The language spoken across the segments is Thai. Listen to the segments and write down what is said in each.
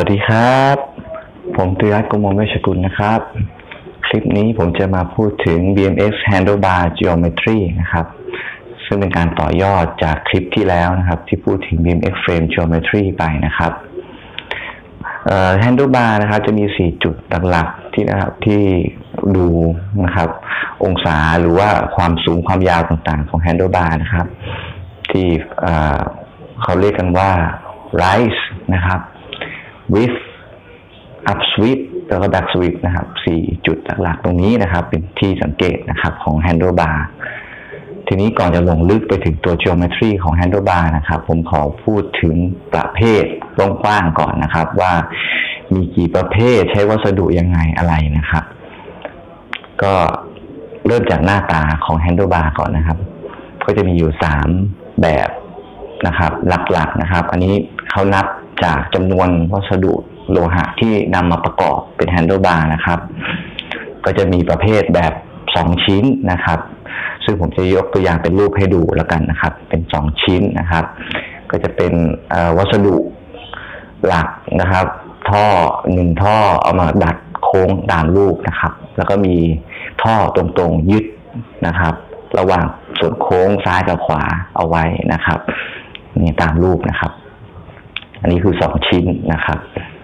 สดีครับผมตุยัต กมลเวชกุลนะครับคลิปนี้ผมจะมาพูดถึง BMX Handlebar Geometry นะครับซึ่งเป็นการต่อยอดจากคลิปที่แล้วนะครับที่พูดถึง BMX Frame Geometry ไปนะครับHandlebar นะครับจะมี4จุดหลักๆที่ดูนะครับองศาหรือว่าความสูงความยาวต่างๆของ Handlebar นะครับที่เขาเรียกกันว่า rise นะครับ width up sweep แล้วก็ back sweep นะครับ4จุดหลักๆตรงนี้นะครับเป็นที่สังเกตนะครับของ handlebar ทีนี้ก่อนจะลงลึกไปถึงตัว geometry ของ handlebar นะครับผมขอพูดถึงประเภทกว้างๆก่อนนะครับว่ามีกี่ประเภทใช้วัสดุยังไงอะไรนะครับก็เริ่มจากหน้าตาของ handlebar ก่อนนะครับก็จะมีอยู่3แบบนะครับหลักๆนะครับอันนี้เขานับจากจำนวนวัสดุโลหะที่นำมาประกอบเป็น handlebar นะครับก็จะมีประเภทแบบ2ชิ้นนะครับซึ่งผมจะยกตัวอย่างเป็นรูปให้ดูแล้วกันนะครับเป็น2ชิ้นนะครับก็จะเป็นวัสดุหลักนะครับท่อ1ท่อเอามาดัดโค้งตามรูปนะครับแล้วก็มีท่อตรงๆยึดนะครับระหว่างส่วนโค้งซ้ายกับขวาเอาไว้นะครับนี่ตามรูปนะครับอันนี้คือ2ชิ้นนะครับ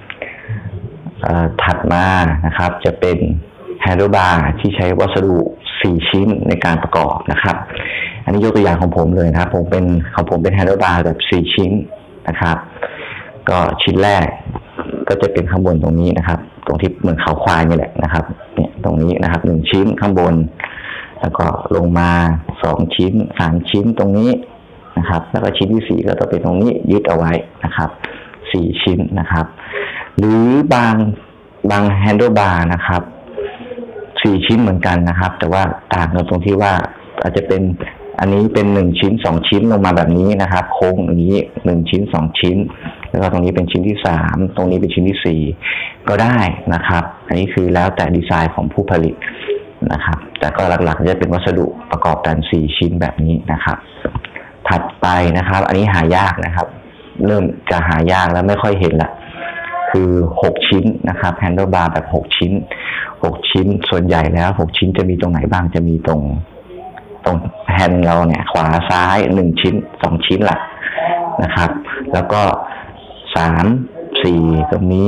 ถัดมานะครับจะเป็น handlebar ที่ใช้วัสดุ4ชิ้นในการประกอบนะครับอันนี้ยกตัวอย่างของผมเลยนะครับผมเป็น handlebar แบบ4ชิ้นนะครับก็ชิ้นแรกก็จะเป็นข้างบนตรงนี้นะครับตรงที่เหมือนเขาควายนี่แหละนะครับเนี่ยตรงนี้นะครับ1ชิ้นข้างบนแล้วก็ลงมา2ชิ้น3ชิ้นตรงนี้นะครับแล้วก็ชิ้นที่4ก็ต้องเป็นตรงนี้ยึดเอาไว้นะครับ4ชิ้นนะครับหรือบาง handlebar นะครับ4ชิ้นเหมือนกันนะครับแต่ว่าต่างกันตรงที่ว่าอาจจะเป็นอันนี้เป็น1ชิ้น2ชิ้นลงมาแบบนี้นะครับโค้งอย่างนี้1ชิ้น2ชิ้นแล้วก็ตรงนี้เป็นชิ้นที่3ตรงนี้เป็นชิ้นที่4ก็ได้นะครับอันนี้คือแล้วแต่ดีไซน์ของผู้ผลิตนะครับแต่ก็หลักๆจะเป็นวัสดุประกอบกัน4ชิ้นแบบนี้นะครับถัดไปนะครับอันนี้หายากนะครับเริ่มจะหายากแล้วไม่ค่อยเห็นละคือ6ชิ้นนะครับ handlebar แบบ6ชิ้นส่วนใหญ่แล้ว6ชิ้นจะมีตรงไหนบ้างจะมีตรงแฮนด์เราเนี่ยขวาซ้าย1ชิ้น2ชิ้นหลักนะครับแล้วก็3 4ตรงนี้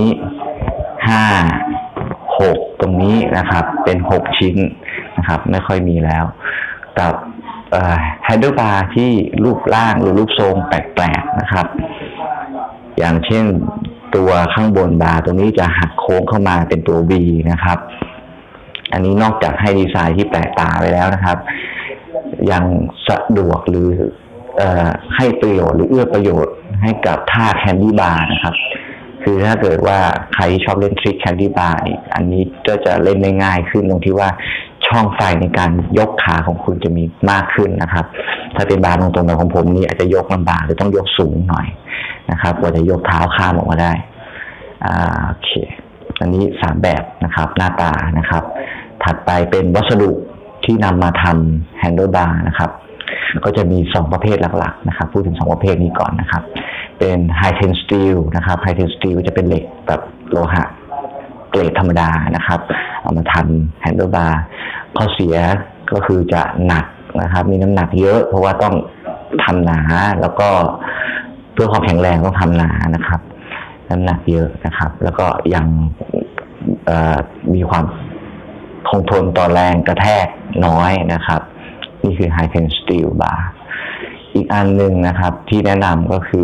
5 6ตรงนี้นะครับเป็น6ชิ้นนะครับไม่ค่อยมีแล้วกับhandlebar ที่รูปร่างหรือรูปทรงแปลกๆนะครับอย่างเช่นตัวข้างบนบาร์ตรงนี้จะหักโค้งเข้ามาเป็นตัว V นะครับอันนี้นอกจากให้ดีไซน์ที่แปลกตาไปแล้วนะครับยังสะดวกหรือให้ประโยชน์หรือเอื้อประโยชน์ให้กับท่าแคนดี้บาร์นะครับคือถ้าเกิดว่าใครชอบเล่นทริคแคนดี้บาร์อันนี้ก็จะเล่นได้ง่ายขึ้นตรงที่ว่าช่องไฟในการยกขาของคุณจะมีมากขึ้นนะครับถ้าเป็นบาร์ตรงๆแบบของผมนี่อาจจะยกลำบากหรือต้องยกสูงหน่อยนะครับกว่าจะยกเท้าข้ามออกมาได้โอเคอันนี้3แบบนะครับหน้าตานะครับถัดไปเป็นวัสดุที่นำมาทำ handlebar นะครับก็จะมี2ประเภทหลักๆนะครับพูดถึง2ประเภทนี้ก่อนนะครับเป็น high tension steel นะครับ high tension steel จะเป็นเหล็กแบบโลหะเกรดธรรมดานะครับเอามาทำ handlebar ข้อเสียก็คือจะหนักนะครับมีน้ำหนักเยอะเพราะว่าต้องทำหนาแล้วก็เพื่อความแข็งแรงต้องทำหนานะครับน้ำหนักเยอะนะครับแล้วก็ยังมีความคงทนต่อแรงกระแทกน้อยนะครับนี่คือ high tension steel bar อีกอันหนึ่งนะครับที่แนะนำก็คือ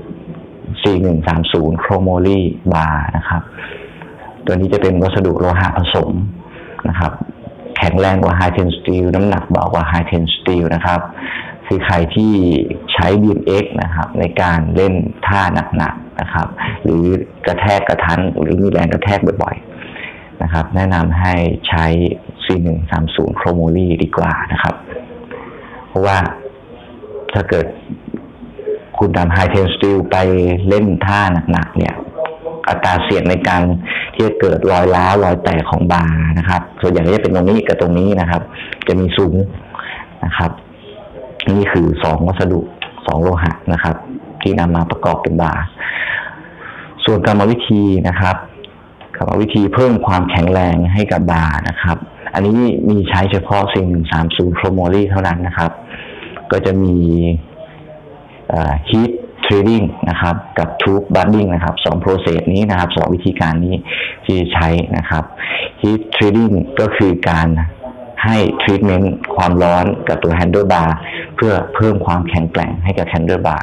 4130 chromoly bar นะครับตัวนี้จะเป็นวัสดุโลหะผสมนะครับแข็งแรงกว่า high tension steel น้ำหนักเบากว่า high tension steel นะครับคือใครที่ใช้ BMX นะครับในการเล่นท่าหนักๆนะครับหรือกระแทกกระทันหรือมีแรงกระแทกบ่อยๆนะครับแนะนำให้ใช้ 4130 chromoly ดีกว่านะครับเพราะว่าถ้าเกิดคุณทำ high tension steel ไปเล่นท่าหนักๆเนี่ยอัตราเสี่ยงในการที่จะเกิดรอยร้าวรอยแตกของบาร์นะครับส่วนใหญ่จะเป็นตรงนี้กับตรงนี้นะครับจะมีสูงนะครับนี่คือ2วัสดุ2โลหะนะครับที่นำมาประกอบเป็นบาร์ สส่วนกรรมวิธีนะครับกรรมวิธีเพิ่มความแข็งแรงให้กับบาร์นะครับอันนี้มีใช้เฉพาะ4130 Chromoly เท่านั้นนะครับก็จะมีheat treating นะครับกับ tube budding นะครับ2 process นี้นะครับ2วิธีการนี้ที่ใช้นะครับ heat treating ก็คือการให้ treatment ความร้อนกับตัว handlebar เพื่อเพิ่มความแข็งแกร่งให้กับ handlebar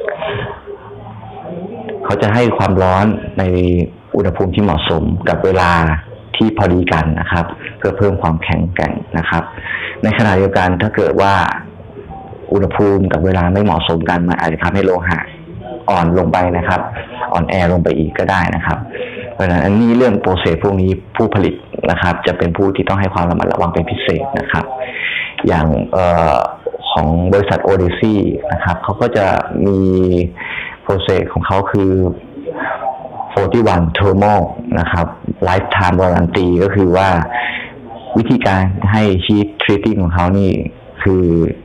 เขาจะให้ความร้อนในอุณหภูมิที่เหมาะสมกับเวลาที่พอดีกันนะครับเพื่อเพิ่มความแข็งแกร่งนะครับในขณะเดียวกันถ้าเกิดว่าอุณหภูมิกับเวลาไม่เหมาะสมกันมันอาจจะทำให้โลหะอ่อนลงไปนะครับอ่อนแอลงไปอีกก็ได้นะครับเพราะฉะนั้นอันนี้เรื่องโปรเซสพวกนี้ผู้ผลิตนะครับจะเป็นผู้ที่ต้องให้ความระมัดระวังเป็นพิเศษนะครับอย่างของบริษัทโอเดซี่นะครับเขาก็จะมีโปรเซสของเขาคือ41 thermal นะครับ lifetime warranty ก็คือว่าวิธีการให้ heat treating ของเขานี่คือ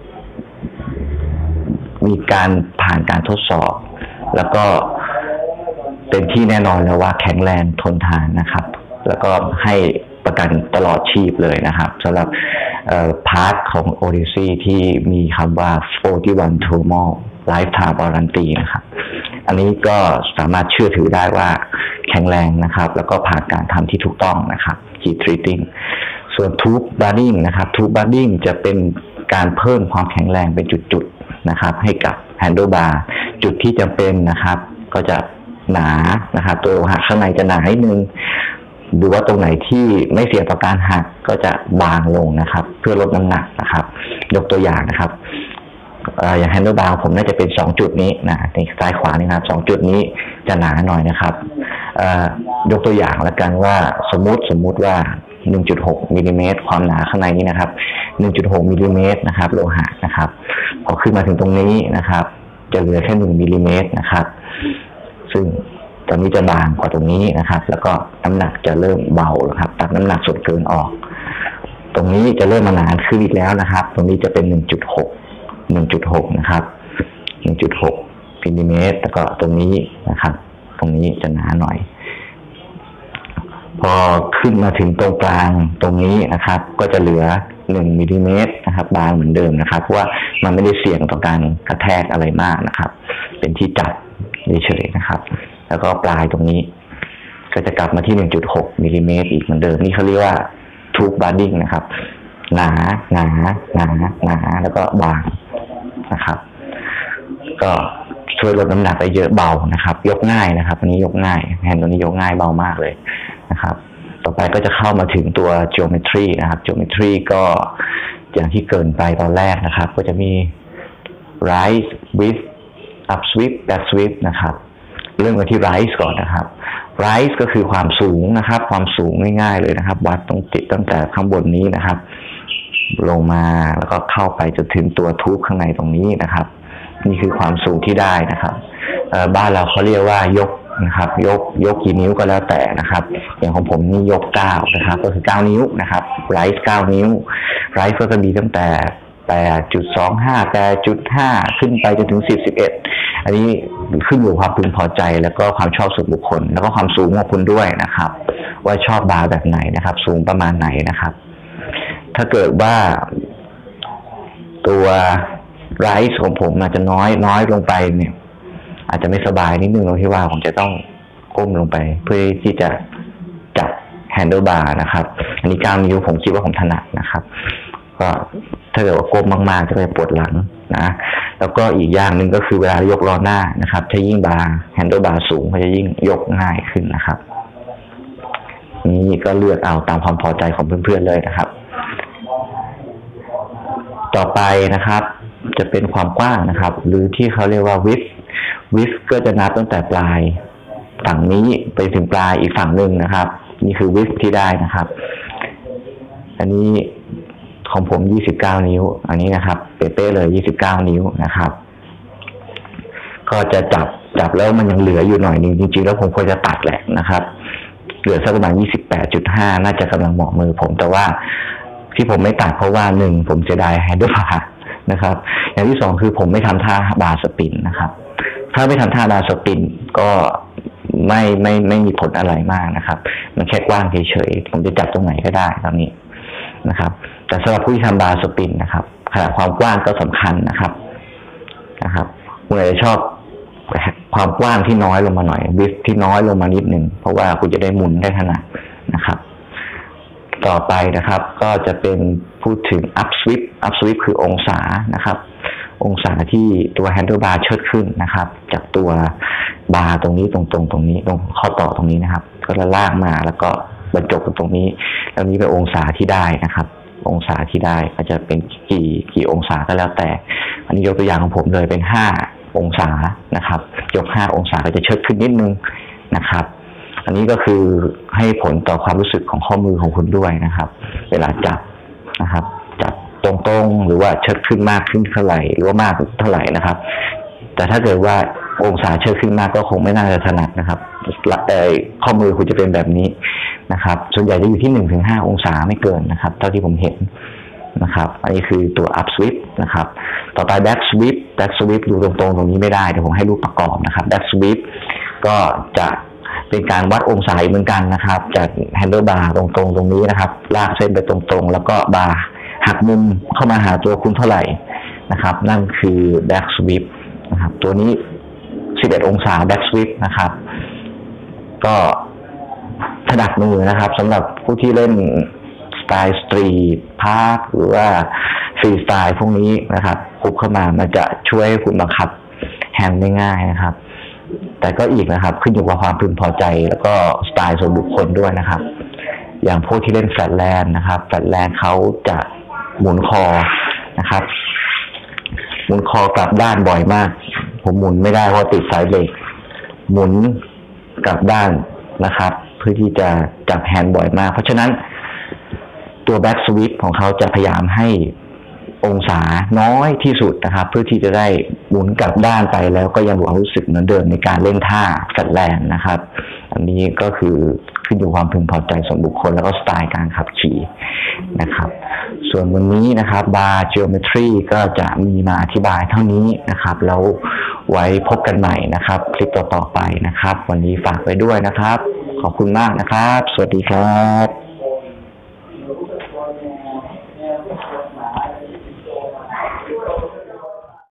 มีการผ่านการทดสอบแล้วก็เป็นที่แน่นอนแล้วว่าแข็งแรงทนทานนะครับแล้วก็ให้ประกันตลอดชีพเลยนะครับสำหรับพาร์ทของ Odyssey ที่มีคำว่า41 thermal lifetime warranty นะครับอันนี้ก็สามารถเชื่อถือได้ว่าแข็งแรงนะครับแล้วก็ผ่านการทำที่ถูกต้องนะครับ heat treating ส่วน tube budding นะครับ tube budding จะเป็นการเพิ่มความแข็งแรงเป็นจุดๆนะครับให้กับ handlebar จุดที่จำเป็นนะครับก็จะหนานะครับตัวหักข้างในจะหนานิดนึงดูว่าตรงไหนที่ไม่เสี่ยงต่อการหักก็จะบางลงนะครับเพื่อลดน้ำหนักนะครับยกตัวอย่างนะครับอย่าง handlebar ผมน่าจะเป็น2จุดนี้นะในซ้ายขวานี่นะครับ2จุดนี้จะหนาหน่อยนะครับยกตัวอย่างละกันว่าสมมุติว่า 1.6 มิลลิเมตรความหนาข้างในนี้นะครับ 1.6 มิลลิเมตรนะครับโลหะนะครับพอขึ้นมาถึงตรงนี้นะครับจะเหลือแค่1มิลลิเมตรนะครับซึ่งตรงนี้จะบางกว่าตรงนี้นะครับแล้วก็น้ำหนักจะเริ่มเบาครับตัดน้ำหนักส่วนเกินออกตรงนี้จะเริ่มมาหนาขึ้นอีกแล้วนะครับตรงนี้จะเป็น 1.6 นะครับ 1.6 มิลลิเมตรแล้วก็ตรงนี้นะครับตรงนี้จะหนาหน่อยพอขึ้นมาถึงตรงกลางตรงนี้นะครับก็จะเหลือ1มิลลิเมตรนะครับบางเหมือนเดิมนะครับเพราะว่ามันไม่ได้เสี่ยงต่อการกระแทกอะไรมากนะครับเป็นที่จับเฉยๆนะครับแล้วก็ปลายตรงนี้ก็จะกลับมาที่ 1.6 มิลลิเมตรอีกเหมือนเดิมนี่เขาเรียกว่า tube budding นะครับหนาแล้วก็บางนะครับก็ช่วยลดน้ำหนักได้เยอะเบานะครับยกง่ายนะครับอันนี้ยกง่ายแฮนด์ตัวนี้ยกง่ายเบามากเลยนะครับต่อไปก็จะเข้ามาถึงตัว geometry นะครับ geometry ก็อย่างที่เกินไปตอนแรกนะครับก็จะมี rise width up sweep back sweep นะครับเริ่มกันที่ rise ก่อนนะครับ rise ก็คือความสูงนะครับความสูงง่ายๆเลยนะครับวัดตรงติดตั้งแต่ข้างบนนี้นะครับลงมาแล้วก็เข้าไปจนถึงตัวทูบข้างในตรงนี้นะครับนี่คือความสูงที่ได้นะครับบ้านเราเขาเรียกว่ายกนะครับยกกี่นิ้วก็แล้วแต่นะครับอย่างของผมนี่ยก9นะครับก็คือ9นิ้วนะครับ rise 9นิ้ว rise ก็จะมีตั้งแต่ 8.25 8.5 ขึ้นไปจนถึง11อันนี้ขึ้นอยู่ความพึงพอใจแล้วก็ความชอบส่วนบุคคลแล้วก็ความสูงของคุณด้วยนะครับว่าชอบบาร์แบบไหนนะครับสูงประมาณไหนนะครับถ้าเกิดว่าตัวไรซ์ของผมอาจจะน้อยลงไปเนี่ยอาจจะไม่สบายนิดนึงตรงที่ว่าผมจะต้องก้มลงไปเพื่อที่จะจับแฮนเดิลบาร์นะครับอันนี้9นิ้วผมคิดว่าผมถนัดนะครับก็ถ้าเกิดว่าก้มมากๆจะปวดหลังนะแล้วก็อีกอย่างหนึ่งก็คือเวลายกล้อหน้านะครับถ้ายิ่งบาร์แฮนเดิลบาร์สูงก็จะยิ่งยกง่ายขึ้นนะครับนี้ก็เลือกเอาตามความพอใจของเพื่อนๆเลยนะครับต่อไปนะครับจะเป็นความกว้างนะครับหรือที่เขาเรียกว่า width ก็จะนับตั้งแต่ปลายฝั่งนี้ไปถึงปลายอีกฝั่งหนึ่งนะครับนี่คือ width ที่ได้นะครับอันนี้ของผม29นิ้วอันนี้นะครับเป๊ะๆเลย29นิ้วนะครับก็จะจับแล้วมันยังเหลืออยู่หน่อยนึงจริงๆแล้วผมควรจะตัดแหละนะครับเหลือสักประมาณ 28.5 น่าจะกำลังเหมาะมือผมแต่ว่าที่ผมไม่ตัดเพราะว่า1ผมเสียดายแฮนเดิลบาร์นะครับอย่างที่2คือผมไม่ทำท่าบาร์สปินนะครับถ้าไม่ทำท่าบาร์สปินก็ไม่มีผลอะไรมากนะครับมันแค่กว้างเฉยๆผมจะจับตรงไหนก็ได้ตอนนี้นะครับแต่สำหรับผู้ที่ทำบาร์สปินนะครับขนาดความกว้างก็สำคัญนะครับคุณอาจจะชอบความกว้างที่น้อยลงมาหน่อยวิดที่น้อยลงมานิดหนึ่งเพราะว่าคุณจะได้หมุนได้ถนัดนะครับต่อไปนะครับก็จะเป็นพูดถึง up sweep คือองศานะครับองศาที่ตัว handle bar เชิดขึ้นนะครับจากตัวบาร์ตรงนี้ตรงนี้ตรงข้อต่อตรงนี้นะครับก็จะลากมาแล้วก็บรรจบตรงนี้แล้วนี้เป็นองศาที่ได้นะครับองศาที่ได้ก็จะเป็นกี่องศาก็แล้วแต่อันนี้ยกตัวอย่างของผมเลยเป็น5องศานะครับยก5องศาก็จะเชิดขึ้นนิดนึงนะครับอันนี้ก็คือให้ผลต่อความรู้สึกของข้อมือของคุณด้วยนะครับเวลาจับนะครับจับตรงๆหรือว่าเชิดขึ้นมากขึ้นเท่าไหร่หรือว่ามากเท่าไหร่นะครับแต่ถ้าเกิดว่าองศาเชิดขึ้นมากก็คงไม่น่าจะถนัดนะครับข้อมือคุณจะเป็นแบบนี้นะครับส่วนใหญ่จะอยู่ที่ 1-5 องศาไม่เกินนะครับเท่าที่ผมเห็นนะครับอันนี้คือตัว up sweep นะครับต่อไป back sweep ดูตรงๆตรงนี้ไม่ได้เดี๋ยวผมให้รูปประกอบนะครับ back sweep ก็จะเป็นการวัดองศาเหมือนกันนะครับจาก handle bar ตรงๆตรงนี้นะครับลากเส้นไปตรงๆแล้วก็บาร์หักมุมเข้ามาหาตัวคุณเท่าไหร่นะครับนั่นคือ back sweep นะครับตัวนี้11องศา back sweep นะครับก็ถนัดมือนะครับสำหรับผู้ที่เล่นสไตล์สตรีทพาร์คหรือว่าฟรีสไตล์พวกนี้นะครับคุบเข้ามามันจะช่วยให้คุณบังคับแฮนด์ได้ง่ายนะครับแต่ก็อีกนะครับขึ้นอยู่กับความพึงพอใจแล้วก็สไตล์ส่วนบุคคลด้วยนะครับอย่างพวกที่เล่นแฟลตแลนด์นะครับแฟลตแลนด์เขาจะหมุนคอนะครับหมุนคอกลับด้านบ่อยมากผมหมุนไม่ได้เพราะติดสายเบรกหมุนกลับด้านนะครับเพื่อที่จะจับแฮนด์บ่อยมากเพราะฉะนั้นตัวแบ็กสวิปของเขาจะพยายามให้องศาน้อยที่สุดนะครับเพื่อที่จะได้หมุนกลับด้านไปแล้วก็ยังรู้สึกเหมือนเดิมในการเล่นท่าแฟลตแลนด์นะครับอันนี้ก็คือขึ้นอยู่ความพึงพอใจส่วนบุคคลแล้วก็สไตล์การขับขี่นะครับส่วนวันนี้นะครับบาร์จิโอเมตรีก็จะมีมาอธิบายเท่านี้นะครับแล้วไว้พบกันใหม่นะครับคลิปต่อๆไปนะครับวันนี้ฝากไว้ด้วยนะครับขอบคุณมากนะครับสวัสดีครับ